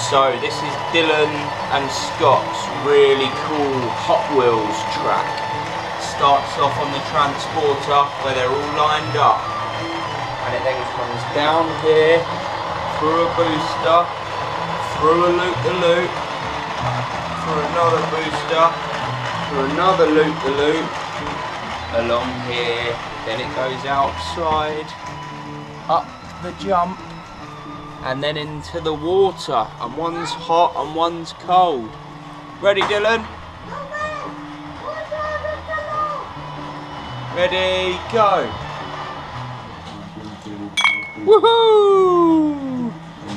So this is Dylan and Scott's really cool Hot Wheels track. Starts off on the transporter where they're all lined up, and it then comes down here, through a booster, through a loop-the-loop, through another booster, through another loop-the-loop, along here, then it goes outside, up the jump, and then into the water, and one's hot and one's cold. Ready, Dylan? Ready, go! Woohoo!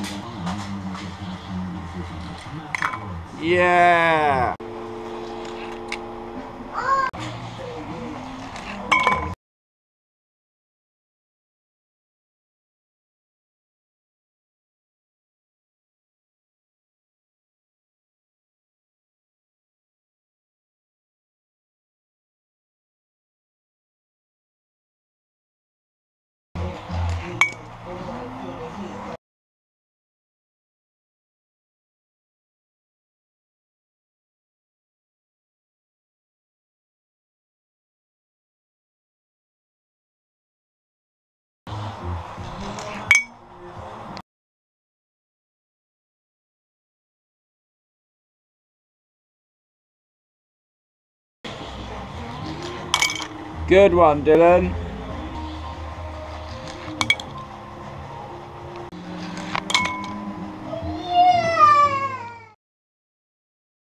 Yeah! Good one, Dylan.